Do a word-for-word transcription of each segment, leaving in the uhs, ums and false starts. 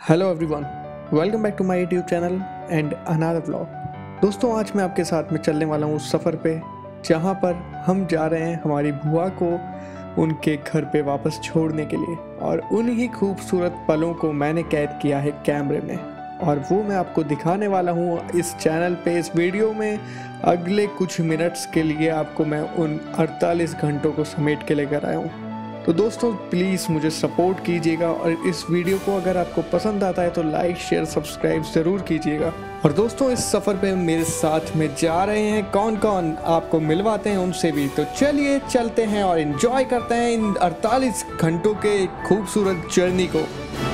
Hello everyone, welcome back to my YouTube channel and another vlog. दोस्तों, आज मैं आपके साथ में चलने वाला हूँ उस सफ़र पे जहाँ पर हम जा रहे हैं हमारी बुआ को उनके घर पे वापस छोड़ने के लिए। और उन्हीं खूबसूरत पलों को मैंने कैद किया है कैमरे में और वो मैं आपको दिखाने वाला हूँ इस चैनल पे, इस वीडियो में। अगले कुछ मिनट्स के लिए आपको मैं उन अड़तालीस घंटों को समेट के लेकर आया हूँ। तो दोस्तों, प्लीज़ मुझे सपोर्ट कीजिएगा और इस वीडियो को अगर आपको पसंद आता है तो लाइक शेयर सब्सक्राइब ज़रूर कीजिएगा। और दोस्तों, इस सफ़र पे मेरे साथ में जा रहे हैं कौन कौन, आपको मिलवाते हैं उनसे भी। तो चलिए चलते हैं और एंजॉय करते हैं इन अड़तालीस घंटों के खूबसूरत जर्नी को।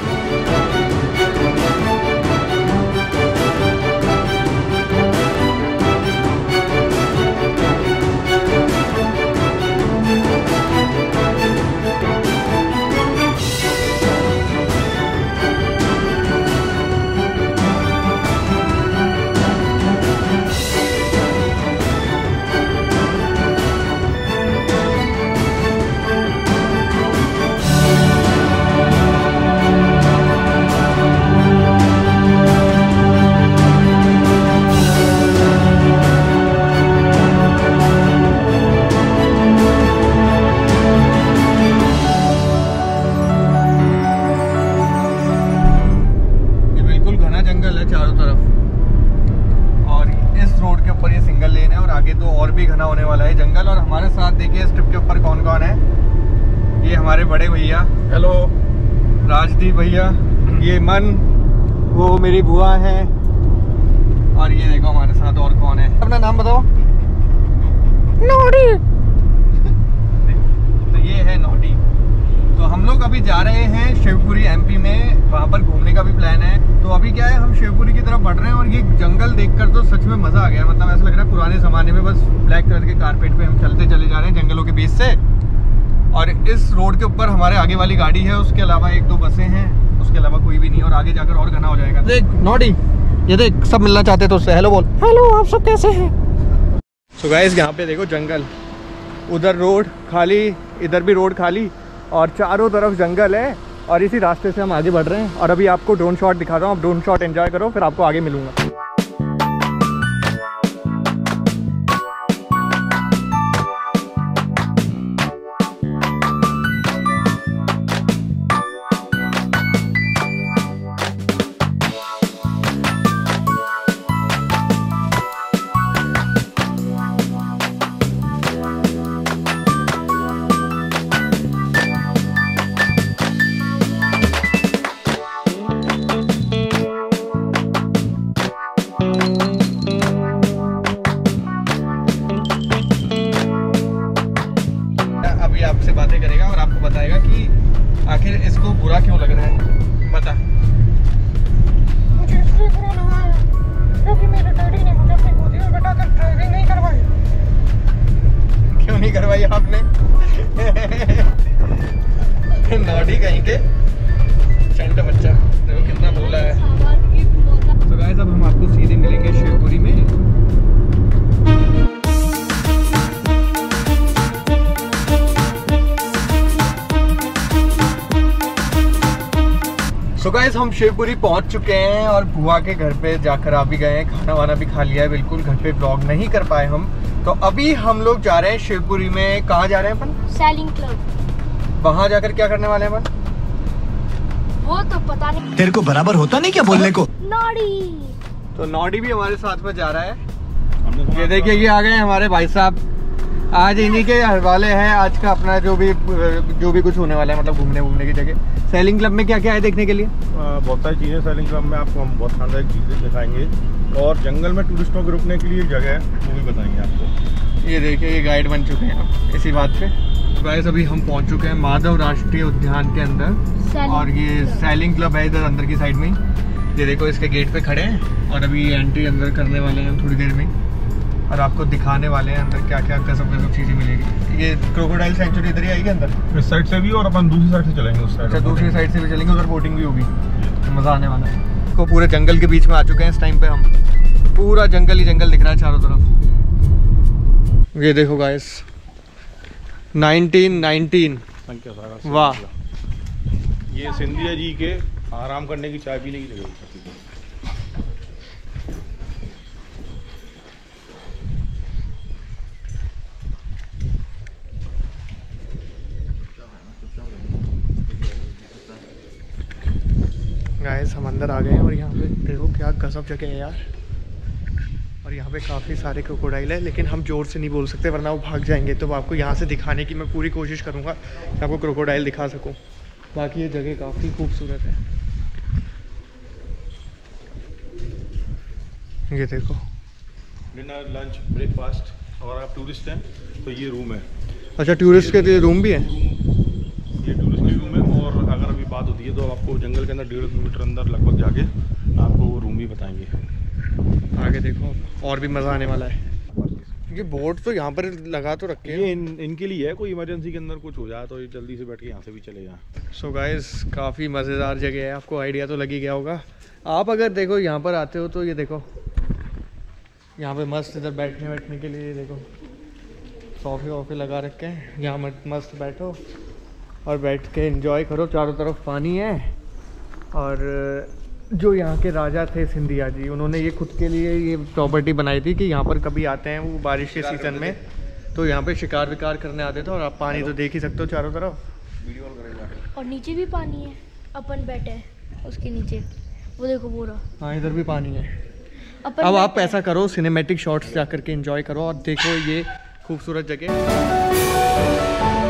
चारों तरफ और इस रोड के ऊपर ये सिंगल लेन है और आगे तो और भी घना होने वाला है जंगल। और हमारे साथ देखिए इस ट्रिप के ऊपर कौन कौन है। ये हमारे बड़े भैया, हेलो, राजदीप भैया, ये मन, वो मेरी बुआ है, और ये देखो हमारे साथ और कौन है। अपना नाम बताओ। नोडी। तो ये है नोडी। तो हम लोग अभी जा रहे हैं शिवपुरी एमपी में, वहाँ पर घूमने का भी प्लान है। तो अभी क्या है, हम शिवपुरी की तरफ बढ़ रहे हैं और ये जंगल देखकर तो सच में मज़ा आ गया। मतलब ऐसा लग रहा है पुराने ज़माने में बस ब्लैक कलर के कारपेट पे हम चलते चले जा रहे हैं जंगलों के बीच से। और इस रोड के ऊपर हमारे आगे वाली गाड़ी है, उसके अलावा एक दो बसें हैं, उसके अलावा कोई भी नहीं। और आगे जाकर और घना हो जाएगा। देख नोडी, ये देख, सब मिलना चाहते तो उससे हेलो बोल। हेलो, आप सब कैसे हैं? सो गाइस, यहाँ पे देखो जंगल, उधर रोड खाली, इधर भी रोड खाली और चारों तरफ जंगल है। और इसी रास्ते से हम आगे बढ़ रहे हैं और अभी आपको ड्रोन शॉट दिखा रहा हूँ। आप ड्रोन शॉट एंजॉय करो, फिर आपको आगे मिलूंगा। आपसे बातें करेगा और आपको बताएगा कि आखिर इसको बुरा क्यों लग रहा है। बता। मुझे इसलिए बुरा लगा है क्योंकि मेरे डैडी ने मुझे अपनी गोदी में बैठाकर ड्राइविंग नहीं करवाई। क्यों नहीं करवाई आपने? नॉडी कहीं के चंट बच्चा, देखो कितना बोला है। तो गाइस, अब हम आपको सीधे मिलेंगे शिवपुरी में। सो so गाइस, हम शिवपुरी पहुंच चुके हैं और बुआ के घर पे जाकर आ भी गए हैं, खाना वाना भी खा लिया है। बिल्कुल घर पे ब्लॉग नहीं कर पाए हम। तो अभी हम लोग जा रहे हैं शिवपुरी में। कहाँ जा रहे हैं अपन? Sailing club. वहाँ जाकर क्या करने वाले हैं अपन? वो तो पता नहीं। तेरे को बराबर होता नहीं क्या बोलने को? नॉडी। तो नॉडी भी हमारे साथ में जा रहा है। ये देखिए, ये आ गए हमारे भाई साहब। आज इन्हीं के हवाले है आज का अपना जो भी जो भी कुछ होने वाला है, मतलब घूमने घूमने की जगह। सेलिंग क्लब में क्या क्या है देखने के लिए? आ, बहुत सारी चीज़ें सेलिंग क्लब में आपको हम बहुत शानदार चीज़ें दिखाएंगे। और जंगल में टूरिस्टों के रुकने के लिए जगह है, वो भी बताएंगे आपको। ये देखिए, ये गाइड बन चुके हैं हम इसी बात पे। तो गाइस, अभी हम पहुंच चुके हैं माधव राष्ट्रीय उद्यान के अंदर और ये सेलिंग क्लब है इधर अंदर की साइड में। ये देखो, इसके गेट पे खड़े हैं और अभी एंट्री अंदर करने वाले हैं थोड़ी देर में और आपको दिखाने वाले हैं अंदर क्या क्या कसम कसम चीज़ें मिलेगी। ये क्रोकोडाइल सेंचुरी इधर ही आएगी अंदर, इस साइड से भी और अपन दूसरी साइड से चलेंगे उस साइड। अच्छा, दूसरी साइड से भी चलेंगे, उधर बोटिंग भी होगी, तो मज़ा आने वाला है। को पूरे जंगल के बीच में आ चुके हैं इस टाइम पे हम। पूरा जंगल ही जंगल दिख रहा है चारों तरफ। ये देखो गाइस, नाइनटीन नाइनटीन, वाह। ये सिंधिया जी के आराम करने की, चाय पीने की जगह। गाइस हम अंदर आ गए हैं और यहाँ पे देखो क्या गजब जगह है यार। और यहाँ पे काफ़ी सारे क्रोकोडाइल है, लेकिन हम ज़ोर से नहीं बोल सकते वरना वो भाग जाएंगे। तो आपको यहाँ से दिखाने की मैं पूरी कोशिश करूँगा कि आपको क्रोकोडाइल दिखा सकूँ। बाकी ये जगह काफ़ी खूबसूरत है। ये देखो डिनर, लंच, ब्रेकफास्ट। और आप टूरिस्ट हैं तो ये रूम है। अच्छा, टूरिस्ट के लिए रूम भी है? ये टूरिस्ट की रूम है। और अगर अभी बात होती है तो आपको जंगल के अंदर डेढ़ किलोमीटर अंदर लगभग जाके आपको वो रूम भी बताएंगे। आगे देखो और भी मज़ा आने वाला है। ये बोर्ड तो यहाँ पर लगा तो रखे हैं। ये इन, इनके लिए है, कोई इमरजेंसी के अंदर कुछ हो जाए तो ये जल्दी से बैठ के यहाँ से भी चले जाएँ। सो गाइस काफ़ी मज़ेदार जगह है, आपको आइडिया तो लग ही गया होगा। आप अगर देखो यहाँ पर आते हो तो ये देखो यहाँ पे मस्त इधर बैठने बैठने के लिए देखो सोफे वोफे लगा रखे हैं। यहाँ मत मस्त बैठो और बैठ के एंजॉय करो। चारों तरफ पानी है। और जो यहाँ के राजा थे सिंधिया जी, उन्होंने ये खुद के लिए ये प्रॉपर्टी बनाई थी कि यहाँ पर कभी आते हैं वो बारिश के सीज़न में, तो यहाँ पे शिकार विकार करने आते थे। और आप पानी तो देख ही सकते हो चारों तरफ। और नीचे भी पानी है, अपन बैठे हैं उसके नीचे, वो देखो वो रहा। हाँ इधर भी पानी है। अपन अब आप बैठे ऐसा करो, सिनेमैटिक शॉट्स जा करके एंजॉय करो और देखो ये खूबसूरत जगह।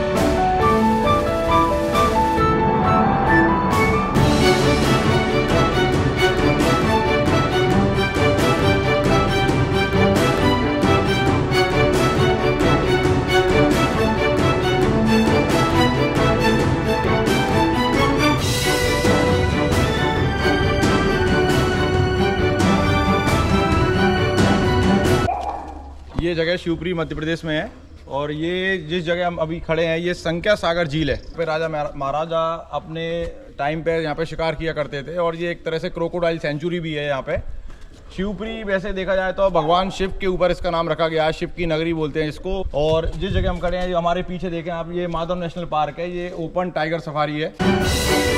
ये जगह शिवपुरी मध्य प्रदेश में है। और ये जिस जगह हम अभी खड़े हैं ये संख्या सागर झील है। पे राजा महाराजा अपने टाइम पे यहाँ पे शिकार किया करते थे। और ये एक तरह से क्रोकोडाइल सेंचुरी भी है यहाँ पे। शिवपुरी वैसे देखा जाए तो भगवान शिव के ऊपर इसका नाम रखा गया है, शिव की नगरी बोलते हैं इसको। और जिस जगह हम खड़े हैं, जो हमारे पीछे देखें आप, ये माधव नेशनल पार्क है, ये ओपन टाइगर सफारी है।